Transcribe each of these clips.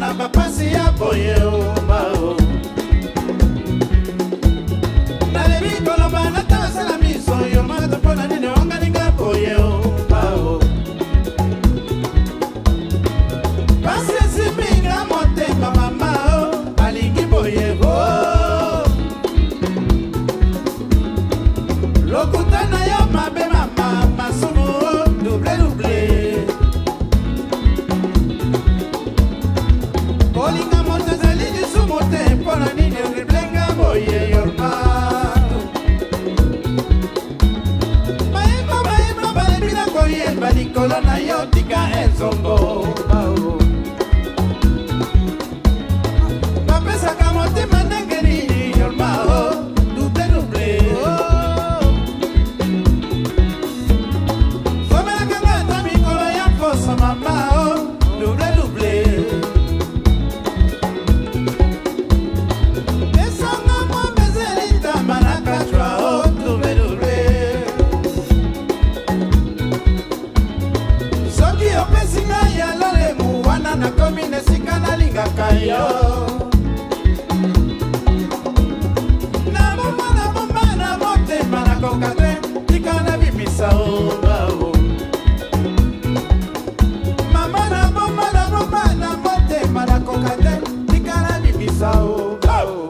na bapasi ya boye omao nalebi koloba natasala miso yo mato mpona nini onganinga boye omao pasi esiminga motema mama o alingi boye o lokuta na yo mabe mama masumu double double kolinga moto ezali lisumu te mpona nini riblenga boye yormato bayemba balebi na koyemba likolo na yo tika enzongo bapesaka motema ndenge nini yormao double double somelaka nga ata mikolo ya poso mama o double double esanga mobezelitamba na kachwa o double double soki opesi ngai ya lolemu wana nakomi nesika nalingaka yo na motema nakoka te tika na bimisa o bao mama na bomba na motema nakoka te tika na bimisa o bao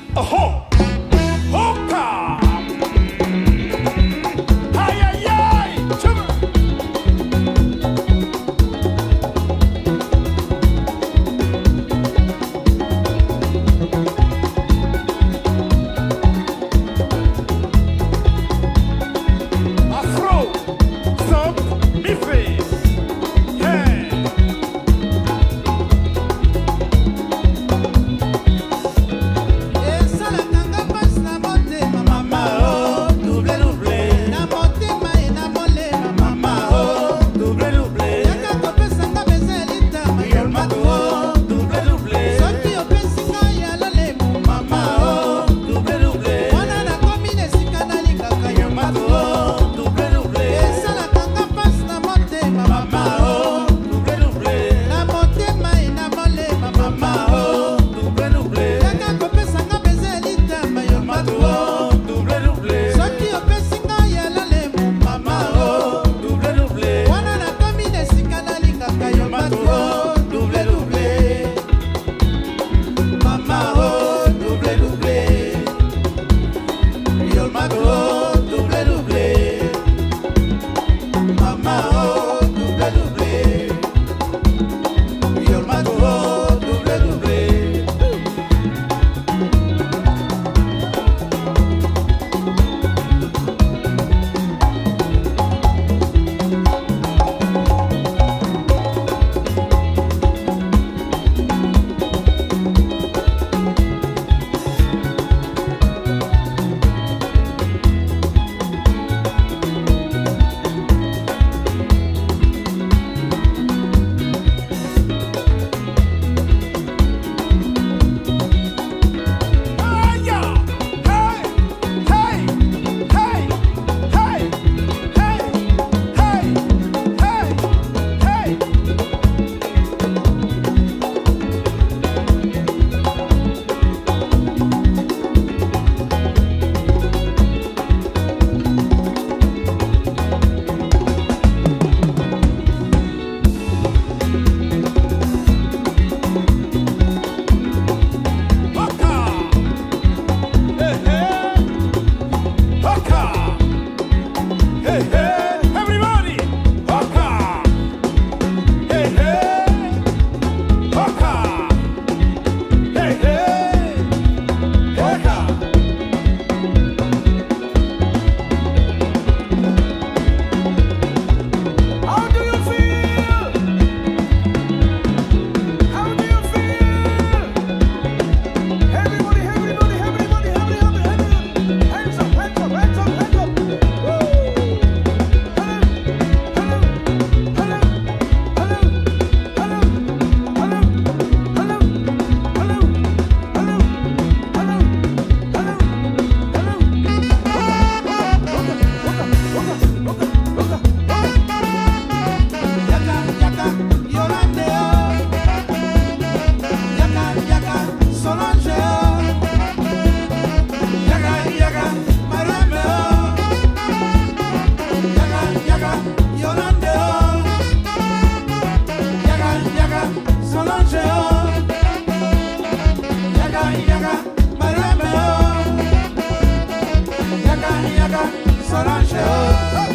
oho hoka ay ay ay Solange